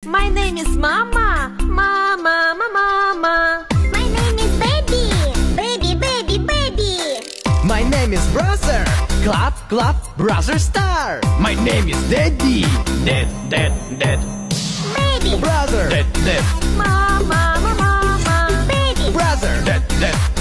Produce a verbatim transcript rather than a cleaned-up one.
My name is Mama. Mama, Mama, Mama. My name is Baby. Baby, baby, baby. My name is Brother. Clap, clap, Brother Star. My name is Daddy. Dad, Dad, Dad. Baby. Brother. Dad, Dad. Mama, Mama, Mama. Baby. Brother. Dad, Dad.